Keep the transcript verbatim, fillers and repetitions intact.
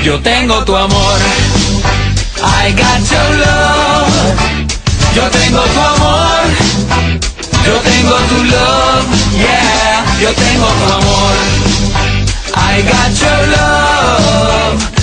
Yo tengo tu amor. I got your love. Yo tengo tu amor. Yo tengo tu love. Yeah. Yo tengo tu amor. I got your love.